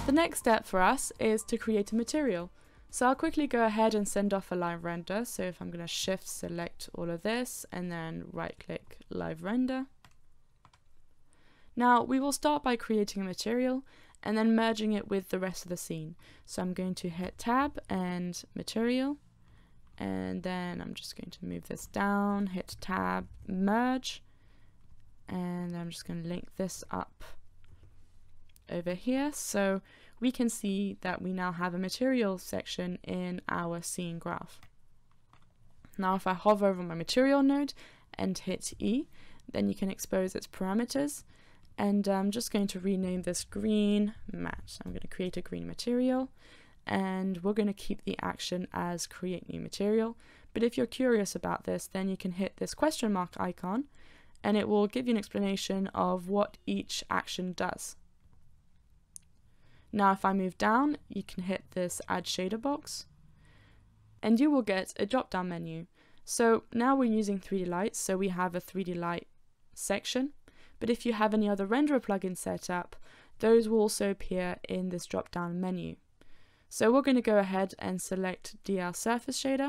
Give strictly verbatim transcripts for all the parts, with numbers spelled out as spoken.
The next step for us is to create a material. So I'll quickly go ahead and send off a live render. So if I'm going to shift select all of this and then right click live render. Now we will start by creating a material and then merging it with the rest of the scene. So I'm going to hit tab and material, and then I'm just going to move this down, hit tab, merge, and I'm just going to link this up over here so we can see that we now have a material section in our scene graph. Now if I hover over my material node and hit E, then you can expose its parameters, and I'm just going to rename this green mat. So I'm going to create a green material, and we're going to keep the action as create new material. But if you're curious about this, then you can hit this question mark icon and it will give you an explanation of what each action does. Now if I move down, you can hit this add shader box and you will get a drop down menu. So now we're using three D lights, so we have a three D light section, but if you have any other renderer plugins set up, those will also appear in this drop down menu. So we're going to go ahead and select D L surface shader,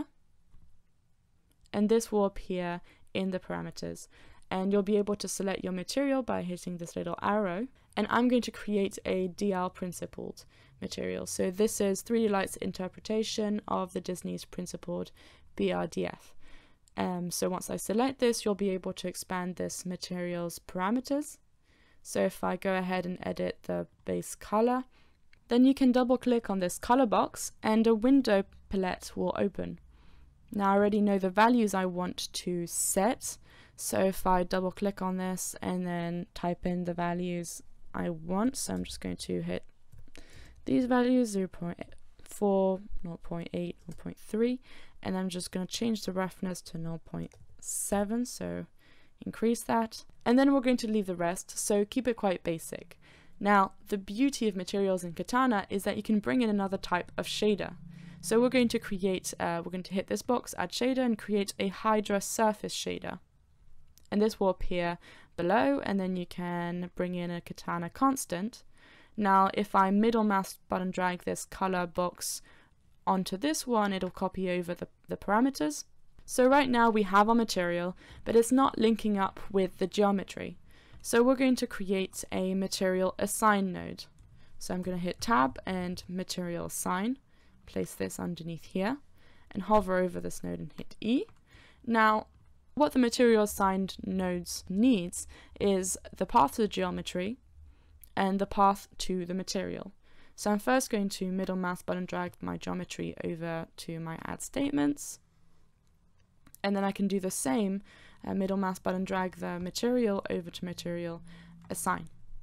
and this will appear in the parameters, and you'll be able to select your material by hitting this little arrow. And I'm going to create a dlPrincipled material. So this is three D Light's interpretation of the Disney's Principled B R D F. Um, so once I select this, you'll be able to expand this material's parameters. So if I go ahead and edit the base color, then you can double click on this color box and a window palette will open. Now I already know the values I want to set. So if I double click on this and then type in the values I want, so I'm just going to hit these values, zero point four, zero point eight, zero point three, and I'm just going to change the roughness to zero point seven, so increase that, and then we're going to leave the rest, so keep it quite basic. Now the beauty of materials in Katana is that you can bring in another type of shader. So we're going to create, uh, we're going to hit this box, add shader, and create a Hydra surface shader. And this will appear below, and then you can bring in a Katana constant. Now if I middle mouse button drag this color box onto this one, it'll copy over the, the parameters. So right now we have our material, but it's not linking up with the geometry. So we're going to create a MaterialAssign node. So I'm going to hit tab and MaterialAssign, place this underneath here, and hover over this node and hit E. Now what the MaterialAssigned nodes needs is the path to the geometry and the path to the material. So I'm first going to middle mouse button drag my geometry over to my add statements, and then I can do the same, uh, middle mouse button drag the material over to MaterialAssign.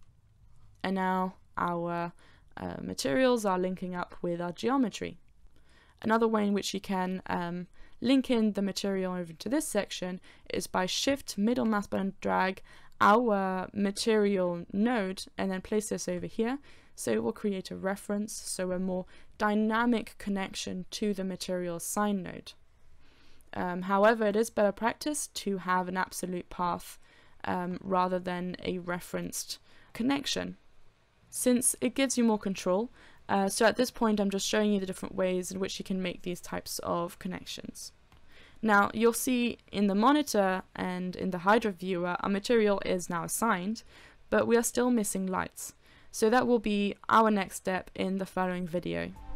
And now our uh, materials are linking up with our geometry. Another way in which you can um, link in the material over to this section is by shift middle mouse button drag our material node and then place this over here. So it will create a reference, so a more dynamic connection to the MaterialAssign node. Um, however, it is better practice to have an absolute path um, rather than a referenced connection, since it gives you more control. Uh, so at this point I'm just showing you the different ways in which you can make these types of connections. Now you'll see in the monitor and in the Hydra viewer our material is now assigned, but we are still missing lights. So that will be our next step in the following video.